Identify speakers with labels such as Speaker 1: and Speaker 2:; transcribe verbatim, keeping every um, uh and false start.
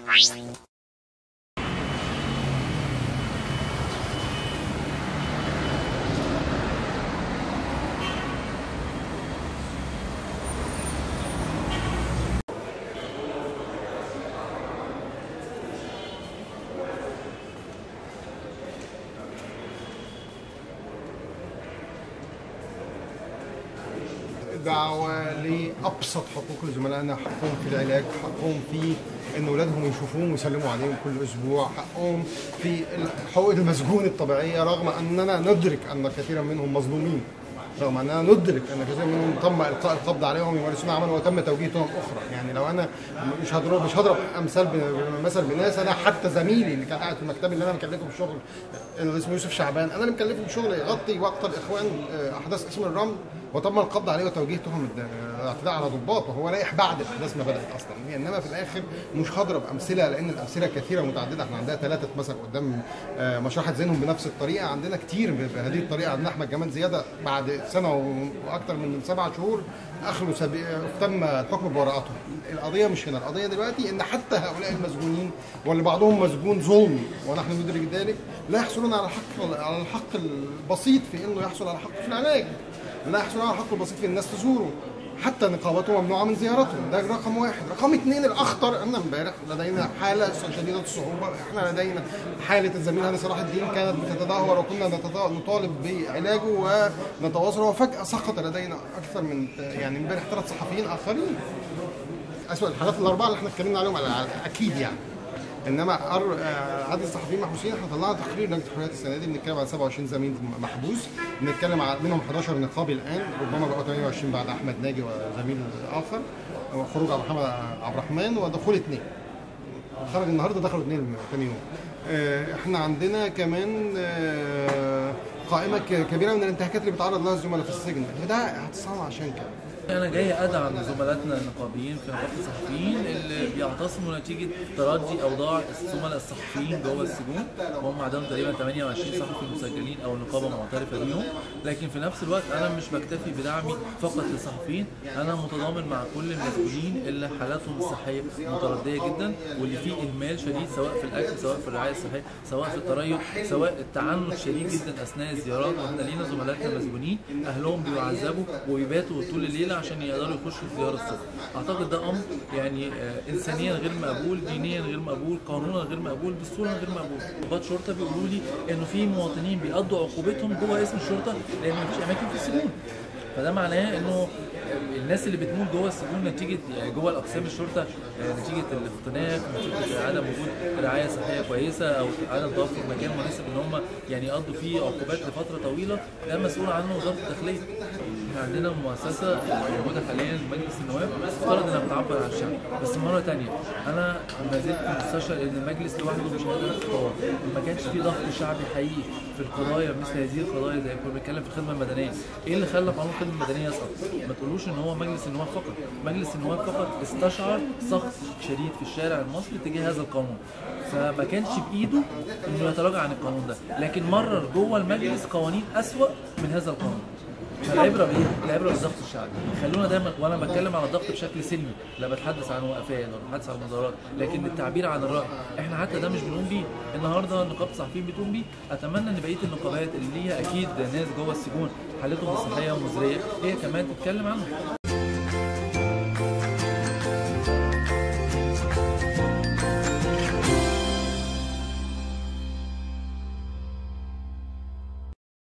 Speaker 1: دعوة لأبسط حقوق زملائنا، حقهم في العلاج، حقهم في إن أولادهم يشوفوهم ويسلموا عليهم كل أسبوع، حقهم في حقوق المسجون الطبيعية، رغم أننا ندرك أن كثيرا منهم مظلومين، رغم أننا ندرك أن كثير منهم تم إلقاء القبض عليهم يمارسون عملا وتم توجيه تهم أخرى. يعني لو أنا مش هضرب مش هضرب أمثال مثل بناس، أنا حتى زميلي اللي كان قاعد في مكتبي اللي أنا مكلفه بالشغل اللي اسمه يوسف شعبان، أنا اللي مكلفه بالشغل يغطي وقت الإخوان أحداث قسم الرمل وتم القبض عليه وتوجيه تهم الاعتداء على ضباط، وهو رايح بعد الاحداث ما بدات اصلا. انما في الاخر مش هضرب امثله لان الامثله كثيره متعدده. احنا عندنا ثلاثه مثلا قدام مشرحه زينهم بنفس الطريقه، عندنا كتير بهذه الطريقه. عندنا احمد جمال زياده بعد سنه واكثر من سبعة شهور اخلوا سبي... تم الحكم ببراءته. القضيه مش هنا، القضيه دلوقتي ان حتى هؤلاء المسجونين واللي بعضهم مسجون ظلم ونحن ندرك ذلك لا يحصلون على الحق على الحق البسيط في انه يحصل على حق في العلاج، لا يحصلون على الحق البسيط في الناس تزوره، حتى نقابته ممنوعه من زيارتهم. ده رقم واحد. رقم اثنين الاخطر ان امبارح لدينا حاله شديده الصعوبه. احنا لدينا حاله الزميل هاني صلاح الدين كانت بتتدهور وكنا نطالب بعلاجه ونتواصل، وفجاه سقط لدينا اكثر من يعني امبارح ثلاث صحفيين اخرين. اسوء الحالات الاربعه اللي احنا اتكلمنا عليهم اكيد يعني. انما عدد الصحفيين محبوسين، احنا طلعنا تقرير لجنه الحريات السنه دي بنتكلم عن سبعة وعشرين زميل محبوس، بنتكلم عن منهم احد عشر نقابي الان، ربما بقوا ثمانية وعشرين بعد احمد ناجي وزميل اخر، وخروج عبد محمد عبد الرحمن ودخول اثنين. خرج النهارده دخلوا اثنين ثاني يوم. احنا عندنا كمان قائمه كبيره من الانتهاكات اللي بيتعرض لها الزملاء في السجن، وده هتصنع عشان كده.
Speaker 2: أنا جاي أدعم زملاتنا النقابيين في نقابة الصحفيين اللي بيعتصموا نتيجة تردي أوضاع الزملاء الصحفيين جوه السجون، وهم عندهم تقريبا ثمانية وعشرين صحفي مسجلين أو النقابة معترفة بيهم، لكن في نفس الوقت أنا مش بكتفي بدعمي فقط للصحفيين، أنا متضامن مع كل المسؤولين اللي حالاتهم الصحية متردية جدا واللي فيه إهمال شديد سواء في الأكل سواء في الرعاية الصحية سواء في التريث سواء التعنت شديد جدا أثناء الزيارات. وإحنا لينا زملاتنا مسجونين أهلهم بيعذبوا وبيباتوا طول الليلة عشان يقدروا يخشوا الزياره الصبح. اعتقد ده امر يعني آه انسانيا غير مقبول، دينيا غير مقبول، قانونا غير مقبول، دستورا غير مقبول. ضباط شرطه بيقولوا لي انه في مواطنين بيقضوا عقوبتهم جوه اسم الشرطه لان مفيش اماكن في السجون. فده معناه انه الناس اللي بتموت جوه السجون نتيجه يعني جوه الاقسام الشرطه نتيجه الاختناق، نتيجه عدم وجود رعايه صحيه كويسه او عدم توفر مكان مناسب ان هم يعني يقضوا فيه عقوبات لفتره طويله، ده مسؤول عنه وزاره الداخليه. احنا عندنا مؤسسه موجوده حاليا مجلس النواب افترض انها بتعبر عن الشعب، بس مره ثانيه انا ما زلت مستشعر ان المجلس لوحده مش هيقدر يتطور، ما كانش في ضغط شعبي حقيقي في القضايا مثل هذه القضايا زي كنا بنتكلم في الخدمه المدنيه. ايه اللي خلى قانون الخدمه المدنيه يسقط؟ ما تقولوش ان هو مجلس النواب فقط، مجلس النواب فقط استشعر سخط شديد في الشارع المصري تجاه هذا القانون، فما كانش بايده انه يتراجع عن القانون ده، لكن مرر جوه المجلس قوانين اسوأ من هذا القانون. فالعبره بايه؟ العبره بالضغط الشعبي. خلونا دايما وانا بتكلم على الضغط بشكل سلمي، لا بتحدث عن وقفات ولا بتحدث عن مظاهرات، لكن التعبير عن الراي، احنا حتى ده مش بنقوم بيه، النهارده نقابه الصحفيين بتقوم بيه، اتمنى ان بقيه النقابات اللي ليها اكيد ناس جوه السجون حالتهم الصحيه مزريه هي كمان تتكلم عنه.